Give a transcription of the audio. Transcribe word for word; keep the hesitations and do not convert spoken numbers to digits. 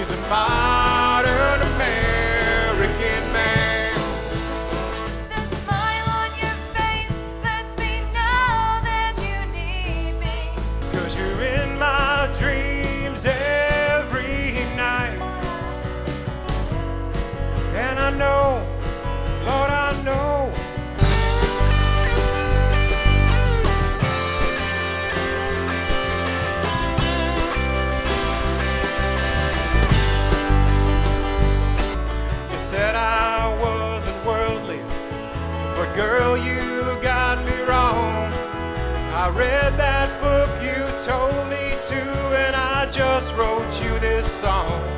He's a modern American man. The smile on your face lets me know that you need me. 'Cause you're in my dreams every night. And I know, Lord, I know, you said I wasn't worldly, but girl, you got me wrong. I read that book you told me to, and I just wrote you this song.